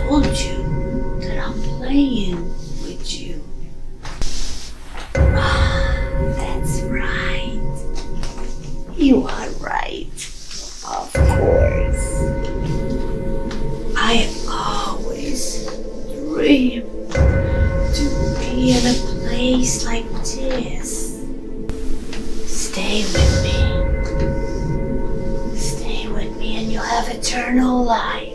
told you that I'm playing with you. Ah, that's right. You are right. Of course. I always dreamed to be in a place like this. Stay with me. Stay with me and you'll have eternal life.